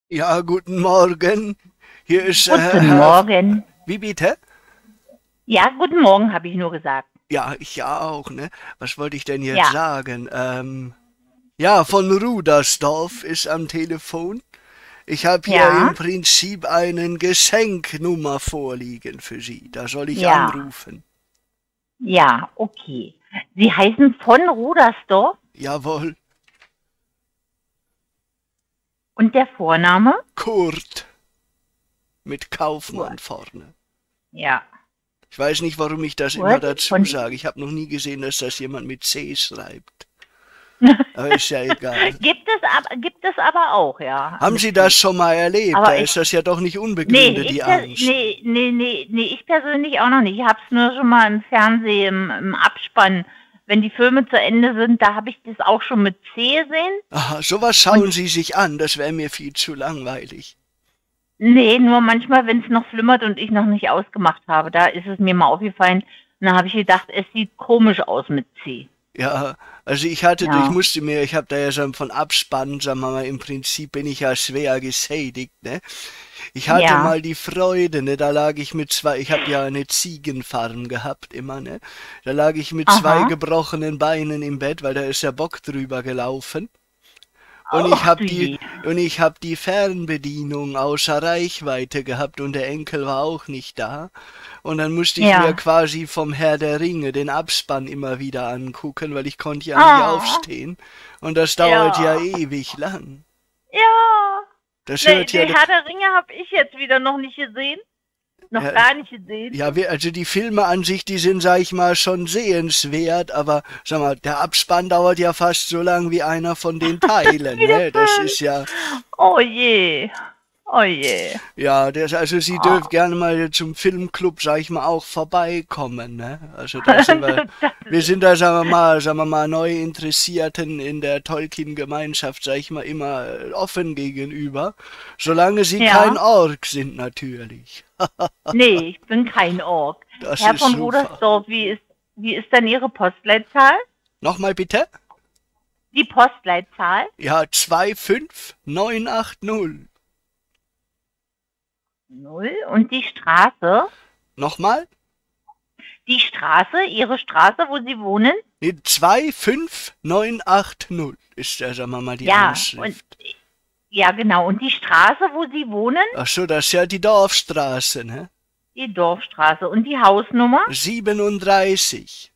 Ja, guten Morgen. Hier ist Guten Herr. Morgen. Wie bitte? Ja, guten Morgen, habe ich nur gesagt. Ja, ich ja auch, ne? Was wollte ich denn jetzt Ja, sagen? Ja, von Rudersdorf ist am Telefon. Ich habe hier im ja, Prinzip einen Geschenknummer vorliegen für Sie. Da soll ich ja, anrufen. ja, okay. Sie heißen von Rudersdorf Jawohl, und der Vorname? Kurt mit Kaufmann Kurt. vorne. Ja, Ich weiß nicht, warum ich das immer Kurt dazu von. sage. Ich habe noch nie gesehen, dass das jemand mit C schreibt. Aber ist ja egal. gibt es aber auch, ja, Haben mit Sie das C. schon mal erlebt? Da Aber ist das ja doch nicht nee, unbegründet, die Angst. ich persönlich auch noch nicht. Ich habe es nur schon mal im Fernsehen, im Abspann, wenn die Filme zu Ende sind, da habe ich das auch schon mit C gesehen. Aha, sowas Und schauen Sie sich an, das wäre mir viel zu langweilig. nee, nur manchmal, wenn es noch flimmert und ich noch nicht ausgemacht habe, da ist es mir mal aufgefallen. Und dann habe ich gedacht, es sieht komisch aus mit C. Ja, also Ja, ich habe da ja schon von Abspannen, sagen wir mal, im Prinzip bin ich ja schwer geschädigt, ne? Ich hatte ja, mal die Freude, ne, da lag ich mit zwei, ich habe ja eine Ziegenfarm gehabt immer, ne? Da lag ich mit zwei aha. gebrochenen Beinen im Bett, weil da ist der Bock drüber gelaufen. Und ich Ach habe du die je. und ich habe die Fernbedienung außer Reichweite gehabt und der Enkel war auch nicht da. Und dann musste ich mir Ja. quasi vom Herr der Ringe den Abspann immer wieder angucken, weil ich konnte ja nicht Ah, aufstehen. Und das dauert ja ja, ewig lang. ja. Das Ne, hört ja, der Herr der Ringe habe ich jetzt wieder noch nicht gesehen. Noch ja, gar nicht gesehen. ja, also die Filme an sich, die sind, sag ich mal, schon sehenswert, aber sag mal, der Abspann dauert ja fast so lang wie einer von den Teilen, Wie der ne? Das Film. ist ja, Oh je. Oh je. ja, also Sie dürfen Ah. gerne mal zum Filmclub, sag ich mal, auch vorbeikommen, ne? Also da sind wir sind da, sagen wir mal, Neuinteressierten in der Tolkien-Gemeinschaft, sag ich mal, immer offen gegenüber, solange Sie kein Ja. Ork sind natürlich. Nee, ich bin kein Ork. Das Herr ist von super. Rudersdorf, wie ist denn Ihre Postleitzahl? Nochmal bitte? Die Postleitzahl? Ja, 25980. Null. Und die Straße? Nochmal? Die Straße, Ihre Straße, wo Sie wohnen? Nee, 25980 ist ja, sagen wir mal, die Ja, und Anschrift. ja, genau. Und die Straße, wo Sie wohnen? Ach so, das ist ja die Dorfstraße, ne? Die Dorfstraße. Und die Hausnummer? 37.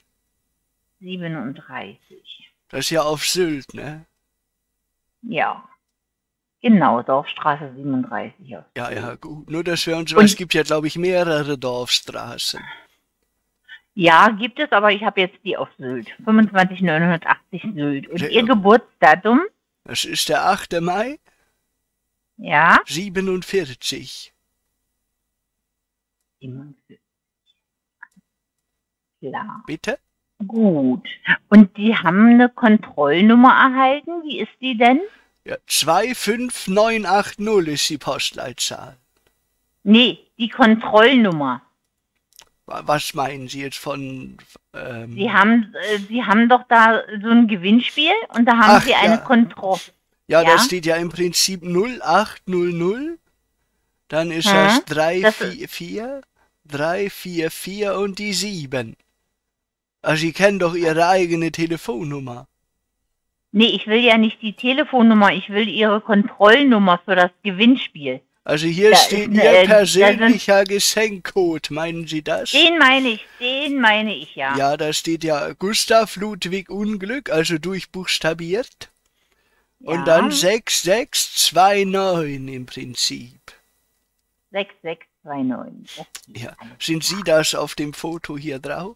37. Das ist ja auf Sylt, ne? Ja, genau, Dorfstraße 37 aus Ja, ja, Sylt. gut. Nur, dass wir uns, es Und gibt ja, glaube ich, mehrere Dorfstraßen. ja, gibt es, aber ich habe jetzt die auf Sylt. 25980 Sylt. Und Ihr Der- Geburtsdatum? Das ist der 8. Mai, Ja? 47. 47. Klar. Bitte? Gut. Und die haben eine Kontrollnummer erhalten. Wie ist die denn? Ja, 25980 ist die Postleitzahl. Nee, die Kontrollnummer. Was meinen Sie jetzt von, Sie haben doch da so ein Gewinnspiel und da haben ach Sie eine ja, Kontrolle. ja, da Ja? steht ja im Prinzip 0800, dann ist Hm? das Das ist, 344, 344 und die 7. Also Sie kennen doch Ihre eigene Telefonnummer. nee, ich will ja nicht die Telefonnummer, ich will Ihre Kontrollnummer für das Gewinnspiel. Also hier Da ist steht Ihr da sind, persönlicher Geschenkcode, meinen Sie das? den meine ich, ja. Ja, da steht ja Gustav Ludwig Unglück, also durchbuchstabiert. Und dann Ja, 6629 im Prinzip. 6629. Okay, Ja, alles sind Sie klar. das auf dem Foto hier drauf?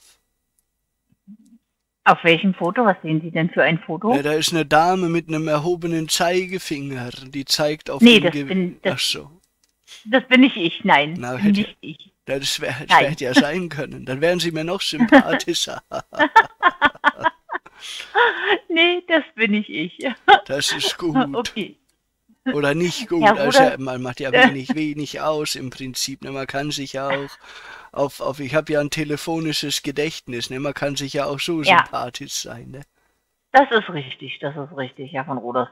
Auf welchem Foto? Was sehen Sie denn für ein Ja, Foto? da ist eine Dame mit einem erhobenen Zeigefinger, die zeigt auf Nee, den das Ge bin, das, Ach so, das bin nicht ich. Nein, na, bin hätte, nicht ich. das Nein. hätte ja sein können. Dann wären Sie mir noch sympathischer. Nee, das bin nicht ich. Das ist gut. Okay. Oder nicht gut. Herr Also Ruders, ja, man macht ja äh, wenig aus im Prinzip. Ne? Man kann sich ja auch ich habe ja ein telefonisches Gedächtnis. Ne? Man kann sich ja auch so ja, sympathisch sein. Ne? das ist richtig, Herr von Rudersdorf.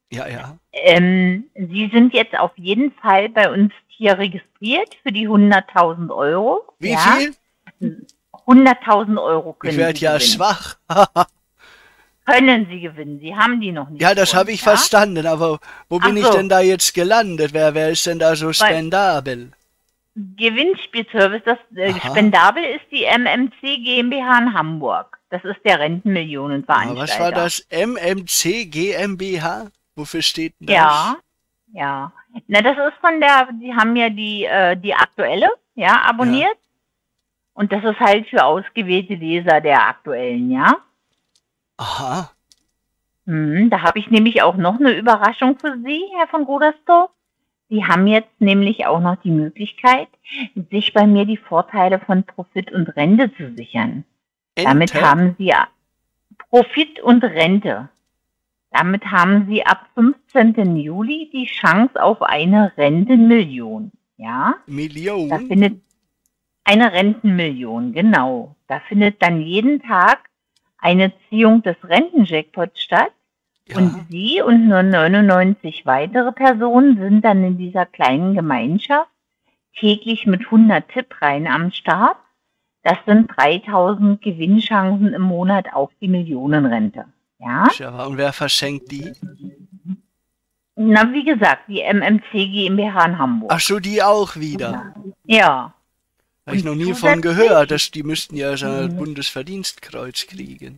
Ja, ja. Sie sind jetzt auf jeden Fall bei uns hier registriert für die 100.000 Euro. Wie Ja? viel? 100.000 Euro Ich können werde Sie ja gewinnen. schwach. Können Sie gewinnen. Sie haben die noch nicht. Ja, das habe gewonnen, ich ja? verstanden, aber wo bin Ach ich so. denn da jetzt gelandet? Wer ist denn da so spendabel? Gewinnspielservice, das Aha. spendabel ist die MMC GmbH in Hamburg. Das ist der Rentenmillionenveranstalter. Was war das? MMC GmbH? Wofür steht denn das? Ja, ja. Na, das ist von die haben ja die aktuelle, ja, abonniert. Ja. Und das ist halt für ausgewählte Leser der aktuellen, ja. Aha. Da habe ich nämlich auch noch eine Überraschung für Sie, Herr von Rudersdorf. Sie haben jetzt nämlich auch noch die Möglichkeit, sich bei mir die Vorteile von Profit und Rente zu sichern. Damit haben Sie Profit und Rente. Damit haben Sie ab 15. Juli die Chance auf eine Rentenmillion. Ja? Million? Da findet eine Rentenmillion, genau. Da findet dann jeden Tag eine Ziehung des Rentenjackpots statt. Ja. Und Sie und nur 99 weitere Personen sind dann in dieser kleinen Gemeinschaft täglich mit 100 Tippreihen am Start. Das sind 3.000 Gewinnchancen im Monat auf die Millionenrente. Ja? Und wer verschenkt die? Na, wie gesagt, die MMC GmbH in Hamburg. Ach so, die auch wieder? Ja. Habe ich noch nie von gehört. Die müssten ja so ein Bundesverdienstkreuz kriegen.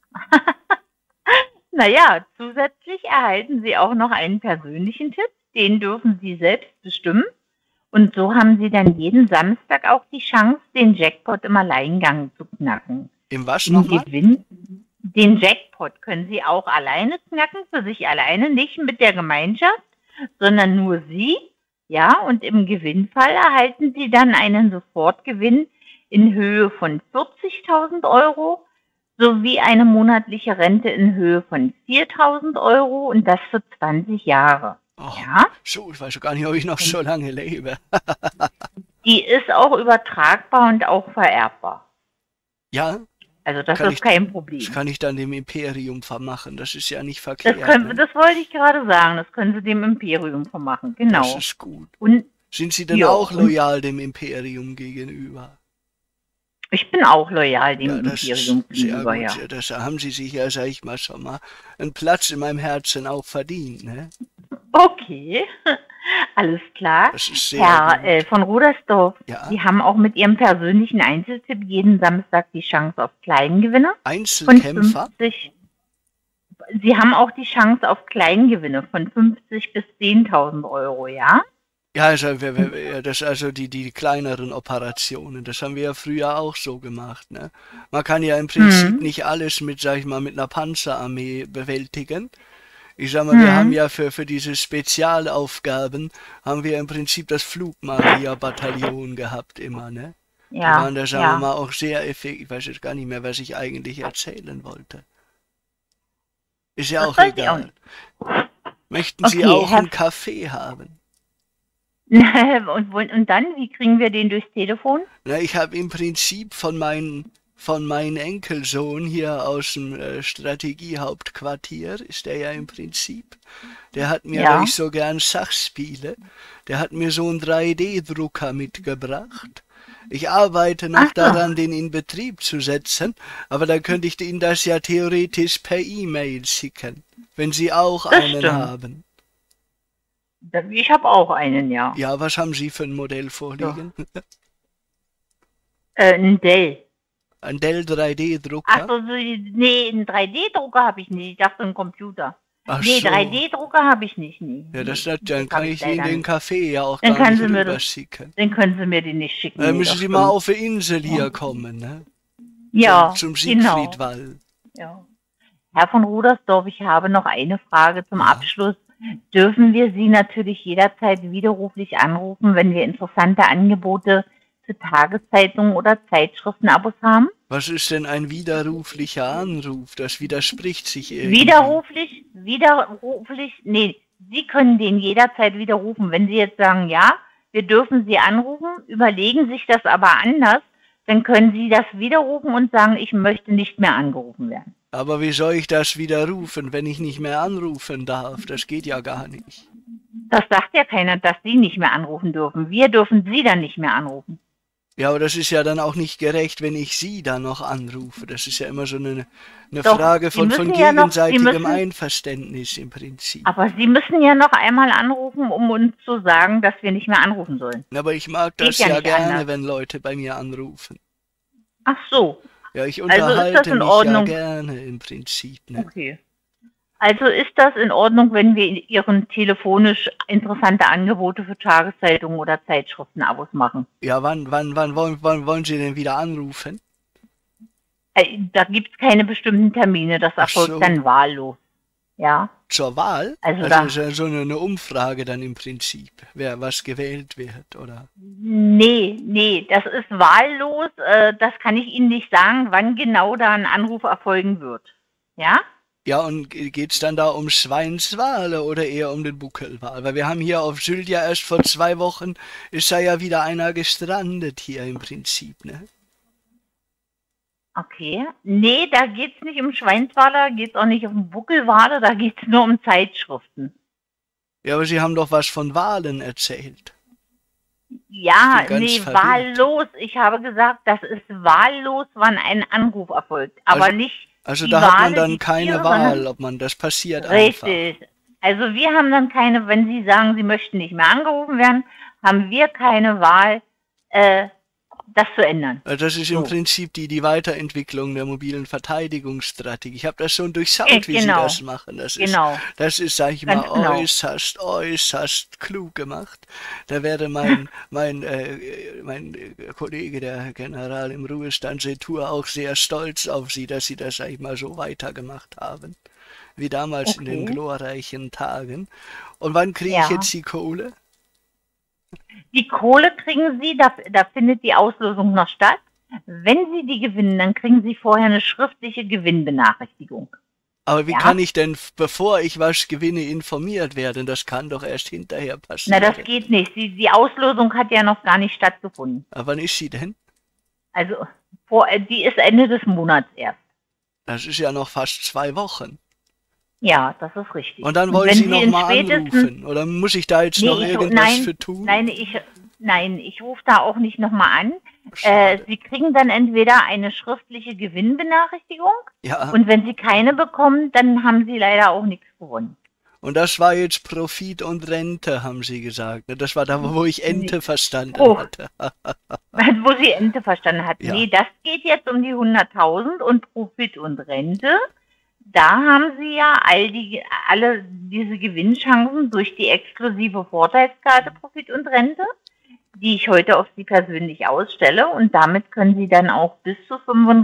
Naja, zusätzlich erhalten Sie auch noch einen persönlichen Tipp. Den dürfen Sie selbst bestimmen. Und so haben Sie dann jeden Samstag auch die Chance, den Jackpot im Alleingang zu knacken. Im was nochmal? Den Jackpot können Sie auch alleine knacken, für sich alleine, nicht mit der Gemeinschaft, sondern nur Sie. Ja, und im Gewinnfall erhalten Sie dann einen Sofortgewinn in Höhe von 40.000 Euro sowie eine monatliche Rente in Höhe von 4.000 Euro und das für 20 Jahre. Oh, ja? So, ich weiß gar nicht, ob ich noch so lange lebe. Die ist auch übertragbar und auch vererbbar. Ja? Also das ist kein Problem. Das kann ich dann dem Imperium vermachen, das ist ja nicht verkehrt. Das wollte ich gerade sagen, das können Sie dem Imperium vermachen, genau. Das ist gut. Und, sind Sie denn auch loyal dem Imperium gegenüber? Ich bin auch loyal dem Imperium gegenüber, ja. Das haben Sie sich ja, sag ich mal, schon mal einen Platz in meinem Herzen auch verdient, ne? Okay, alles klar. Das ist sehr Herr von Rudersdorf, ja? Sie haben auch mit Ihrem persönlichen Einzeltipp jeden Samstag die Chance auf Kleingewinne. Einzelkämpfer? Sie haben auch die Chance auf Kleingewinne von 50 bis 10.000 Euro, ja? Ja, also die kleineren Operationen, das haben wir ja früher auch so gemacht, ne? Man kann ja im Prinzip nicht alles mit, sag ich mal, mit einer Panzerarmee bewältigen. Ich sag mal, wir haben ja für diese Spezialaufgaben, haben wir im Prinzip das Flugmagier-Bataillon gehabt immer, ne? Ja, die waren da, sagen wir mal, auch sehr effektiv. Ich weiß jetzt gar nicht mehr, was ich eigentlich erzählen wollte. Ist ja auch egal. Möchten Sie auch einen Kaffee haben? Und dann, wie kriegen wir den durchs Telefon? Na, ich habe im Prinzip von meinem Enkelsohn hier aus dem Strategiehauptquartier, ist der ja im Prinzip, der hat mir, weil ich so gern Schach spiele, der hat mir so einen 3D-Drucker mitgebracht. Ich arbeite noch daran, den in Betrieb zu setzen, aber dann könnte ich Ihnen das ja theoretisch per E-Mail schicken, wenn Sie auch einen haben. Ich habe auch einen, ja. Ja, was haben Sie für ein Modell vorliegen? So. Ein Dell. Ein Dell 3D-Drucker? Ach so, nee, einen 3D-Drucker habe ich nicht. Ich dachte, einen Computer. Ach nee, so. 3D-Drucker habe ich nicht. Nee. Ja, dann kann ich Ihnen den Kaffee ja auch dann gar nicht rüber schicken. Dann können Sie mir den nicht schicken. Dann müssen Sie mal auf die Insel hier kommen, ne? Ja, zum Siegfriedwall. Ja. Herr von Rudersdorf, ich habe noch eine Frage zum Abschluss. Dürfen wir Sie natürlich jederzeit widerruflich anrufen, wenn wir interessante Angebote für Tageszeitungen oder Zeitschriftenabos haben? Was ist denn ein widerruflicher Anruf? Das widerspricht sich irgendwie. Widerruflich, nee, Sie können den jederzeit widerrufen. Wenn Sie jetzt sagen, ja, wir dürfen Sie anrufen, überlegen sich das aber anders, dann können Sie das widerrufen und sagen, ich möchte nicht mehr angerufen werden. Aber wie soll ich das widerrufen, wenn ich nicht mehr anrufen darf? Das geht ja gar nicht. Das sagt ja keiner, dass Sie nicht mehr anrufen dürfen. Wir dürfen Sie dann nicht mehr anrufen. Ja, aber das ist ja dann auch nicht gerecht, wenn ich Sie dann noch anrufe. Das ist ja immer so eine Doch, Frage Sie von müssen ja noch, Sie gegenseitigem müssen, Einverständnis im Prinzip. aber Sie müssen ja noch einmal anrufen, um uns zu sagen, dass wir nicht mehr anrufen sollen. Aber ich mag Geht das ja ja nicht gerne, anders. wenn Leute bei mir anrufen. Ach so, Ja, ich also ist das unterhalte in mich ja Ordnung? gerne im Prinzip, ne? Okay. Also ist das in Ordnung, wenn wir Ihren telefonisch interessante Angebote für Tageszeitungen oder Zeitschriften-Abos machen? Ja, wann wollen Sie denn wieder anrufen? Da gibt es keine bestimmten Termine, das Ach erfolgt so, dann wahllos. Ja, zur Wahl? also Also da, ist ja so eine Umfrage dann im Prinzip, wer was gewählt wird, oder? nee, das ist wahllos. Das kann ich Ihnen nicht sagen, wann genau da ein Anruf erfolgen wird. Ja? Ja, und geht's dann da um Schweinswale oder eher um den Buckelwal? Weil wir haben hier auf Sylt ja erst vor 2 Wochen, ist da ja wieder einer gestrandet hier im Prinzip, ne? Okay. Nee, da geht es nicht um Schweinswale, da geht es auch nicht um Buckelwale, da geht es nur um Zeitschriften. Ja, aber Sie haben doch was von Walen erzählt. Ich Ja, bin ganz nee, verwirrt. wahllos. Ich habe gesagt, das ist wahllos, wann ein Anruf erfolgt. Aber Also, nicht also die da hat man Wale, dann die keine Tiere, Wahl, sondern ob man das passiert einfach. richtig. Also wir haben dann keine, wenn Sie sagen, Sie möchten nicht mehr angerufen werden, haben wir keine Wahl, das zu ändern. Also das ist im So. Prinzip die Weiterentwicklung der mobilen Verteidigungsstrategie. Ich habe das schon durchschaut, wie Sie Genau, das machen. genau, Das ist, sag ich ganz mal, genau. äußerst klug gemacht. Da wäre mein Kollege, der General im Ruhestand, Setour, auch sehr stolz auf Sie, dass Sie das, sag ich mal, so weitergemacht haben. Wie damals in den Okay, glorreichen Tagen. Und wann kriege ich ja. jetzt die Kohle? Die Kohle kriegen Sie, da findet die Auslosung noch statt. Wenn Sie die gewinnen, dann kriegen Sie vorher eine schriftliche Gewinnbenachrichtigung. Aber wie Ja? kann ich denn, bevor ich was gewinne, informiert werden? Das kann doch erst hinterher Na, das passieren. geht nicht. Die Auslosung hat ja noch gar nicht stattgefunden. Aber wann ist sie denn? Also, die ist Ende des Monats erst. Das ist ja noch fast 2 Wochen. Ja, das ist richtig. Und dann Und wollen wenn Sie Sie noch in mal spätestens, anrufen? Oder muss ich da jetzt noch nee, irgendwas für tun? nein, ich rufe da auch nicht nochmal an. Schade. Sie kriegen dann entweder eine schriftliche Gewinnbenachrichtigung Ja, und wenn Sie keine bekommen, dann haben Sie leider auch nichts gewonnen. und das war jetzt Profit und Rente, haben Sie gesagt. Ne? Das war da, wo ich Ente Nee. verstanden Oh, hatte. wo Sie Ente verstanden hat. Ja. Nee, das geht jetzt um die 100.000 und Profit und Rente. Da haben Sie ja alle diese Gewinnchancen durch die exklusive Vorteilskarte Profit und Rente, die ich heute auf Sie persönlich ausstelle. Und damit können Sie dann auch bis zu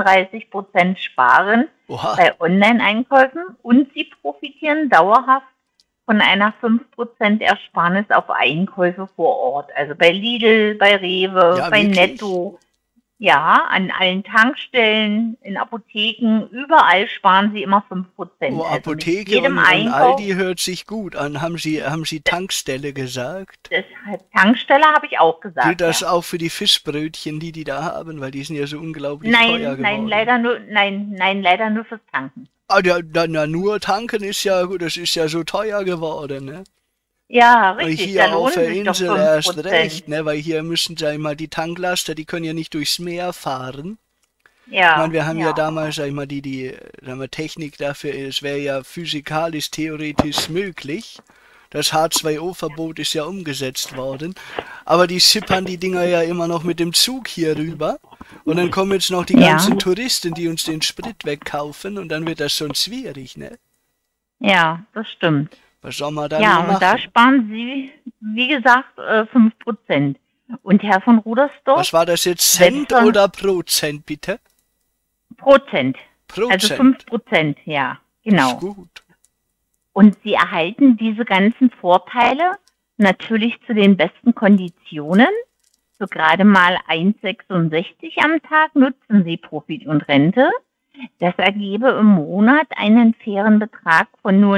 35% sparen Oha. bei Online-Einkäufen und Sie profitieren dauerhaft von einer 5% Ersparnis auf Einkäufe vor Ort. Also bei Lidl, bei Rewe, Ja, bei wirklich? Netto. Ja, an allen Tankstellen, in Apotheken, überall sparen Sie immer 5%. Oh, Also mit Apotheke jedem und Einkauf, Aldi hört sich gut an. Haben Sie Tankstelle gesagt? deshalb Tankstelle habe ich auch Gilt gesagt, das ja. auch für die Fischbrötchen, die da haben? Weil die sind ja so unglaublich teuer Nein, geworden. leider nur fürs Tanken. Ah, ja, na, nur tanken ist ja gut, das ist ja so teuer geworden, ne? Ja, Und richtig, da hier auf lohnen der sich doch Insel erst 5%. recht, ne? Weil hier müssen sag ich mal, die Tanklaster, die können ja nicht durchs Meer fahren. Ich meine, Ja, wir haben ja ja. damals, sag ich mal, sag mal, Technik dafür, es wäre ja physikalisch, theoretisch möglich. Das H2O-Verbot ist ja umgesetzt worden. Aber die schippern die Dinger ja immer noch mit dem Zug hier rüber. Und dann kommen jetzt noch die Ja, ganzen Touristen, die uns den Sprit wegkaufen. Und dann wird das schon schwierig, ne? ja, das stimmt. Was soll man da Ja, nur und da machen? sparen Sie, wie gesagt, 5%. Und Herr von Rudersdorf, Was war das jetzt? selbst Cent oder Prozent, bitte? Prozent, also Prozent. 5%, ja, Das ist genau. gut. Und Sie erhalten diese ganzen Vorteile natürlich zu den besten Konditionen. So gerade mal 1,66 am Tag nutzen Sie Profit und Rente. Das ergebe im Monat einen fairen Betrag von nur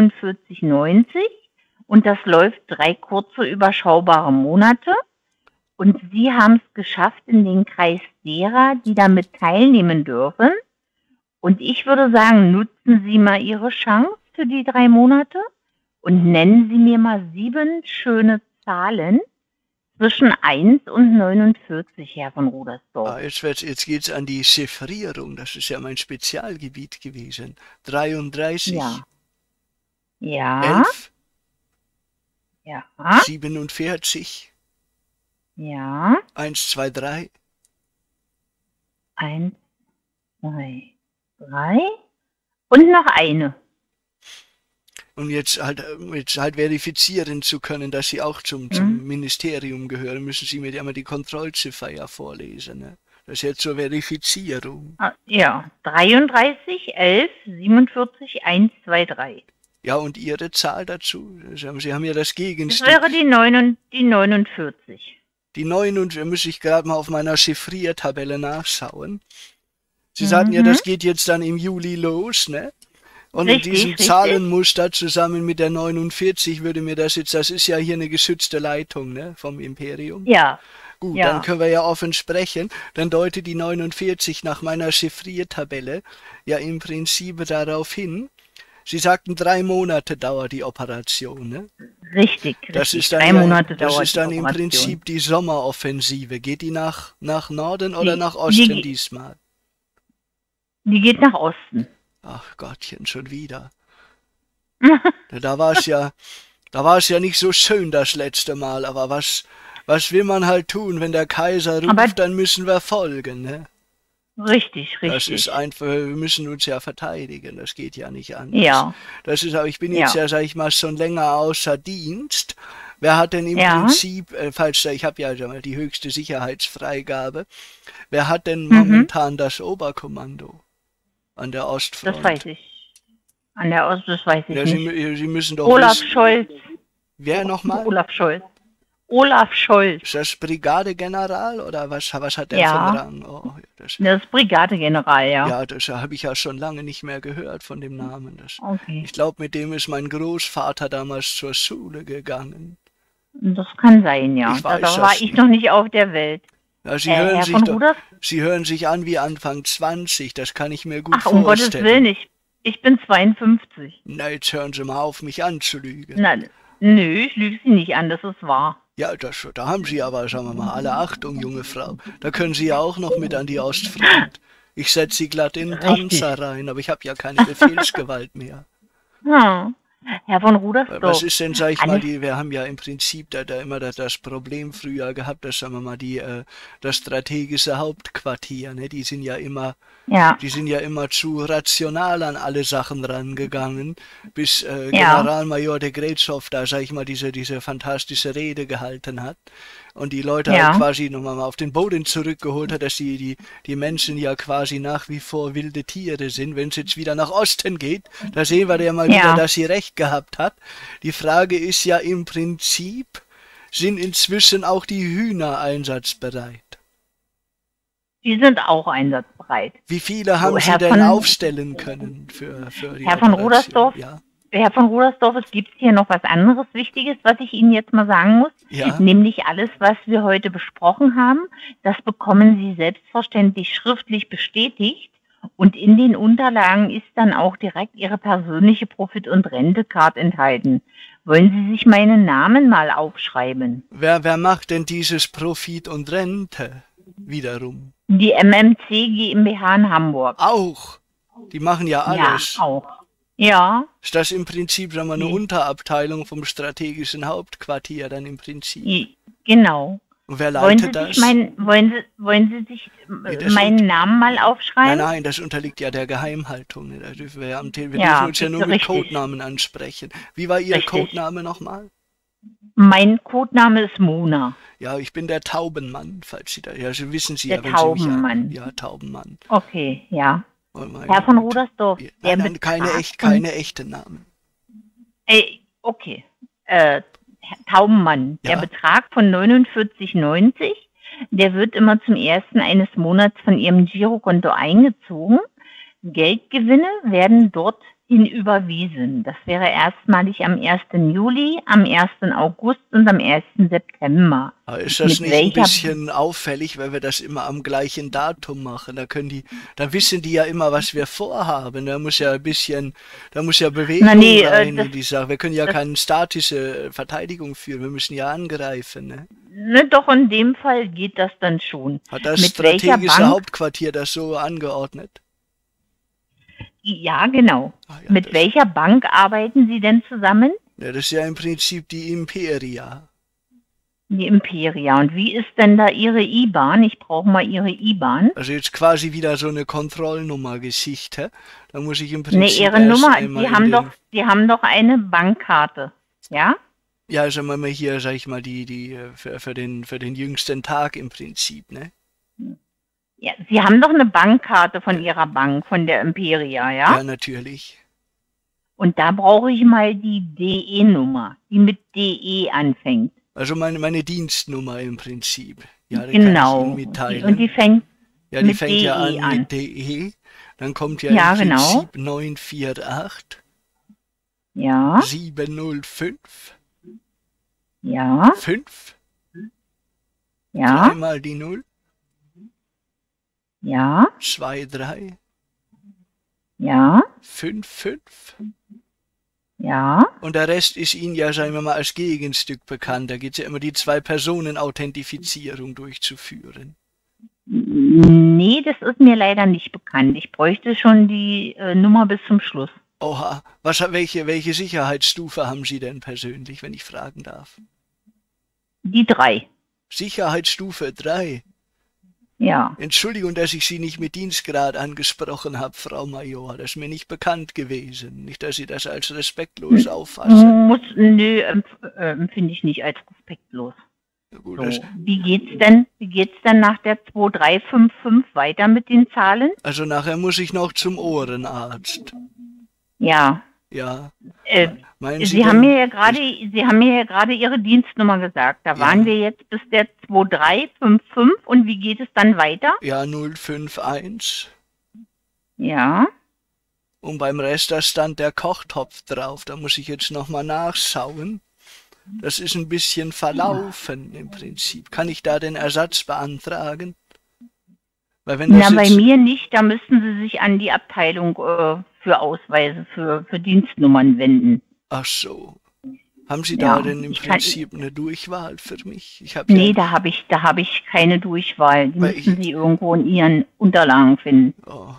49,90 und das läuft 3 kurze, überschaubare Monate. Und Sie haben es geschafft in den Kreis derer, die damit teilnehmen dürfen, Und ich würde sagen, nutzen Sie mal Ihre Chance für die 3 Monate und nennen Sie mir mal 7 schöne Zahlen zwischen 1 und 49, Herr von Rudersdorf. Jetzt geht's an die Chiffrierung. Das ist ja mein Spezialgebiet gewesen. 33. Ja. Ja. 11. Ja. 47. Ja. 1, 2, 3. 1, 2, 3. Und noch eine. Um jetzt halt verifizieren zu können, dass Sie auch zum Ministerium gehören, müssen Sie mir einmal die Kontrollziffer ja vorlesen. Ne? Das ist jetzt zur Verifizierung. Ja, 33, 11, 47, 1, 2, 3. Ja, und Ihre Zahl dazu? Sie haben ja das Gegenstück. Das wäre die 49. Die 9, und da muss ich gerade mal auf meiner Chiffriertabelle nachschauen. Sie sagten ja, das geht jetzt dann im Juli los, ne? Und Richtig, in diesem richtig. Zahlenmuster zusammen mit der 49 würde mir das ist ja hier eine geschützte Leitung, ne, vom Imperium. Ja. Gut, Ja. dann können wir ja offen sprechen. Dann deutet die 49 nach meiner Chiffriertabelle ja im Prinzip darauf hin. Sie sagten, 3 Monate dauert die Operation, ne? Richtig. Das ist dann, 3 Monate dauert das ist dann die im Operation. Prinzip die Sommeroffensive. Geht die nach Norden oder nach Osten diesmal? Die geht nach Osten. Ach Gottchen, schon wieder. Da war es ja nicht so schön das letzte Mal, aber was will man halt tun, wenn der Kaiser ruft, dann müssen wir folgen, ne? Richtig. Das ist einfach, wir müssen uns ja verteidigen, das geht ja nicht anders. Ja. Das ist, aber ich bin jetzt ja, sag ich mal, schon länger außer Dienst. Wer hat denn im Prinzip, ich habe ja mal die höchste Sicherheitsfreigabe, wer hat denn momentan das Oberkommando an der Ostfront? Das weiß ich. An der Ost, das weiß ich nicht. Sie müssen doch Olaf wissen. Scholz. Wer nochmal? Olaf Scholz. Ist das Brigadegeneral oder was hat der für einen Rang? Oh, das ist Brigadegeneral, ja. Ja, das habe ich ja schon lange nicht mehr gehört von dem Namen. Okay. Ich glaube, mit dem ist mein Großvater damals zur Schule gegangen. Das kann sein, ja. Da war ich noch nicht auf der Welt. Ja, Sie hören sich an wie Anfang 20, das kann ich mir gut vorstellen. Um Gottes Willen, ich bin 52. Na, jetzt hören Sie mal auf, mich anzulügen. Nö, ich lüge Sie nicht an, das ist wahr. Ja, da haben Sie aber, sagen wir mal, alle Achtung, junge Frau. Da können Sie ja auch noch mit an die Ostfront. Ich setze Sie glatt in den Panzer rein, aber ich habe ja keine Befehlsgewalt mehr. Herr von Rudersdorf. Was ist denn, sag ich mal, wir haben ja im Prinzip da immer das Problem früher gehabt, dass, sagen wir mal, das strategische Hauptquartier, ne, die sind ja immer zu rational an alle Sachen rangegangen, bis Generalmajor de Grätzow da, sag ich mal, diese fantastische Rede gehalten hat und die Leute halt quasi nochmal auf den Boden zurückgeholt hat, dass die Menschen ja quasi nach wie vor wilde Tiere sind. Wenn es jetzt wieder nach Osten geht, da sehen wir ja mal wieder, dass sie recht gehabt hat. Die Frage ist ja im Prinzip, sind inzwischen auch die Hühner einsatzbereit? Die sind auch einsatzbereit. Wie viele haben Sie denn aufstellen können für die Herr von Rudersdorf? Ja. Herr von Rudersdorf, es gibt hier noch was anderes Wichtiges, was ich Ihnen jetzt mal sagen muss. Ja. Nämlich alles, was wir heute besprochen haben, das bekommen Sie selbstverständlich schriftlich bestätigt. Und in den Unterlagen ist dann auch direkt Ihre persönliche Profit- und Rente-Card enthalten. Wollen Sie sich meinen Namen mal aufschreiben? Wer macht denn dieses Profit und Rente wiederum? Die MMC GmbH in Hamburg. Auch? Die machen ja alles. Ja, auch. Ja. Ist das im Prinzip, sagen wir, eine Unterabteilung vom strategischen Hauptquartier dann im Prinzip? Genau. Und wer leitet das? Wollen Sie sich meinen Namen mal aufschreiben? Nein, das unterliegt ja der Geheimhaltung. Da dürfen wir dürfen uns ja nur mit Codenamen ansprechen. Wie war Ihr Codename nochmal? Mein Codename ist Mona. Ja, ich bin der Taubenmann, falls Sie da... Ja, Sie wissen Sie der ja, wenn Taubenmann. Sie mich... Ja, Taubenmann. Okay, ja. Herr von Rudersdorf. Nein, keine echten Namen. Okay. Taubenmann. Ja? Der Betrag von 49,90, der wird immer zum 1. eines Monats von Ihrem Girokonto eingezogen. Geldgewinne werden dort hinüberwiesen. Das wäre erstmalig am 1. Juli, am 1. August und am 1. September. Aber ist das nicht ein bisschen auffällig, weil wir das immer am gleichen Datum machen? Da wissen die ja immer, was wir vorhaben. Da muss ja Bewegung rein in die Sache. Wir können ja keine statische Verteidigung führen. Wir müssen ja angreifen. Ne? Ne, doch in dem Fall geht das dann schon. Hat das strategische Hauptquartier das so angeordnet? Ja, genau. Mit welcher Bank arbeiten Sie denn zusammen? Ja, das ist ja im Prinzip die Imperia. Die Imperia. Und wie ist denn da Ihre IBAN? Ich brauche mal Ihre IBAN. Also jetzt quasi wieder so eine Kontrollnummer-Geschichte. Da muss ich im Prinzip ne, Ihre Nummer, Sie haben doch eine Bankkarte, ja? Ja, also mal hier, sag ich mal, die für den jüngsten Tag im Prinzip, ne? Ja, Sie haben doch eine Bankkarte von Ihrer Bank, von der Imperia, ja? Ja, natürlich. Und da brauche ich mal die DE-Nummer, die mit DE anfängt. Also meine Dienstnummer im Prinzip. Ja, die genau. Kann ich Ihnen mitteilen. Und die fängt ja an mit DE. Dann kommt ja im Prinzip 948. Ja. 705. Ja. 5. Ja. Einmal die 0. Ja. 23. Ja. 55. Ja. Und der Rest ist Ihnen ja, sagen wir mal, als Gegenstück bekannt. Da geht es ja immer die 2-Personen-Authentifizierung durchzuführen. Nee, das ist mir leider nicht bekannt. Ich bräuchte schon die Nummer bis zum Schluss. Oha, welche Sicherheitsstufe haben Sie denn persönlich, wenn ich fragen darf? Die 3. Sicherheitsstufe 3? Ja. Entschuldigung, dass ich Sie nicht mit Dienstgrad angesprochen habe, Frau Major. Das ist mir nicht bekannt gewesen. Nicht, dass Sie das als respektlos auffassen. Empfinde ich nicht als respektlos. Gut, so. Wie geht's denn nach der 2355 weiter mit den Zahlen? Also nachher muss ich noch zum Ohrenarzt. Ja. Ja. Sie haben mir ja gerade Ihre Dienstnummer gesagt. Da waren wir jetzt bis der 2355 und wie geht es dann weiter? Ja, 051. Ja. Und beim Rest, da stand der Kochtopf drauf. Da muss ich jetzt nochmal nachschauen. Das ist ein bisschen verlaufen im Prinzip. Kann ich da den Ersatz beantragen? Weil wenn das bei mir nicht. Da müssten Sie sich an die Abteilung für Ausweise, für Dienstnummern wenden. Ach so. Haben Sie da denn im Prinzip eine Durchwahl für mich? Da habe ich keine Durchwahl. Die müssen Sie irgendwo in Ihren Unterlagen finden. Oh.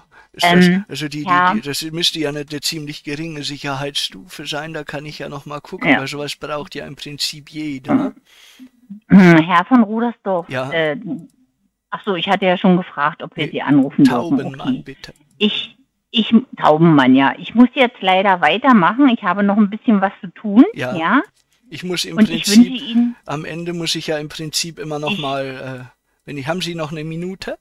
Das müsste ja eine ziemlich geringe Sicherheitsstufe sein. Da kann ich ja noch mal gucken, weil sowas braucht ja im Prinzip jeder. Herr von Rudersdorf, ja. Ach so, ich hatte ja schon gefragt, ob wir Sie anrufen dürfen. Taubenmann, bitte. Taubenmann, ja. Ich muss jetzt leider weitermachen. Ich habe noch ein bisschen was zu tun. Ja. Ich muss im Prinzip, am Ende muss ich ja im Prinzip immer noch mal, haben Sie noch eine Minute?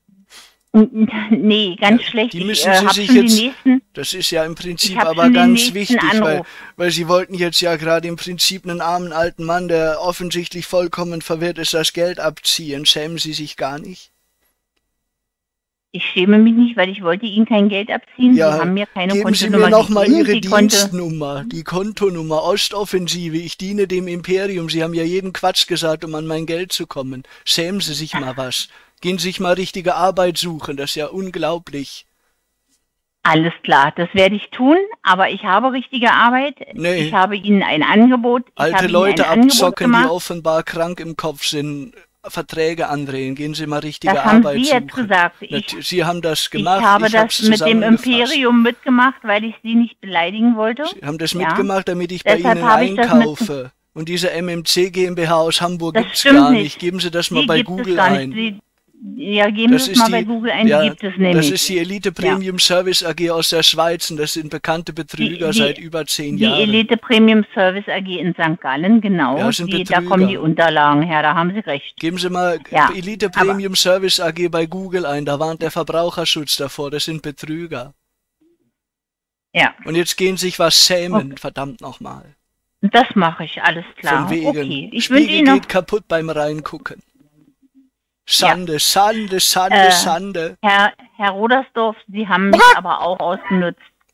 Nee, ganz schlecht. Die müssen Sie sich jetzt, das ist ja im Prinzip aber ganz wichtig, weil Sie wollten jetzt ja gerade im Prinzip einen armen alten Mann, der offensichtlich vollkommen verwirrt ist, das Geld abziehen. Schämen Sie sich gar nicht? Ich schäme mich nicht, weil ich wollte Ihnen kein Geld abziehen. Ja, Sie haben mir keine Kontonummer gegeben. Geben Sie mir nochmal Ihre Dienstnummer, die Kontonummer, Ostoffensive. Ich diene dem Imperium. Sie haben ja jeden Quatsch gesagt, um an mein Geld zu kommen. Schämen Sie sich mal was. Gehen Sie sich mal richtige Arbeit suchen. Das ist ja unglaublich. Alles klar, das werde ich tun, aber ich habe richtige Arbeit. Nee. Ich habe Ihnen ein Angebot. Alte Leute abzocken, die offenbar krank im Kopf sind. Verträge andrehen, gehen Sie mal richtige Arbeit suchen. Das haben Sie jetzt gesagt. Sie haben das gemacht. Ich habe das mit dem Imperium mitgemacht, weil ich Sie nicht beleidigen wollte. Sie haben das mitgemacht, damit ich bei Ihnen einkaufe. Und diese MMC GmbH aus Hamburg gibt es gar nicht. Geben Sie das mal bei Google ein. Geben Sie es mal bei Google ein, die gibt es nämlich. Das ist die Elite Premium Service AG aus der Schweiz und das sind bekannte Betrüger seit über 10 Jahren. Die Elite Premium Service AG in St. Gallen, genau. Ja, da kommen die Unterlagen her, da haben Sie recht. Geben Sie mal Elite Premium Service AG bei Google ein, da warnt der Verbraucherschutz davor, das sind Betrüger. Ja. Und jetzt gehen sich was schämen, verdammt nochmal. Das mache ich, alles klar. Von wegen. Okay. Ich wünsche Ihnen geht kaputt beim Reingucken. Schande, Schande, Schande, Schande. Herr Rodersdorf, Sie haben mich aber auch ausgenutzt.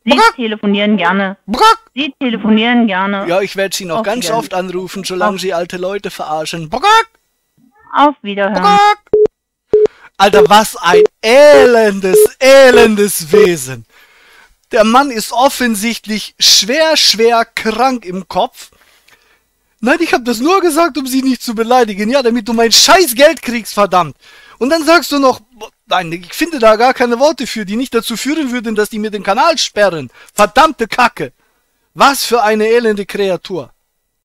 Sie telefonieren gerne. Sie telefonieren gerne. Ja, ich werde Sie noch ganz oft anrufen, solange Sie alte Leute verarschen. Auf Wiederhören. Alter, was ein elendes Wesen. Der Mann ist offensichtlich schwer krank im Kopf. Nein, ich habe das nur gesagt, um Sie nicht zu beleidigen. Ja, damit du mein scheiß Geld kriegst, verdammt. Und dann sagst du noch, nein, ich finde da gar keine Worte für, die nicht dazu führen würden, dass die mir den Kanal sperren. Verdammte Kacke. Was für eine elende Kreatur.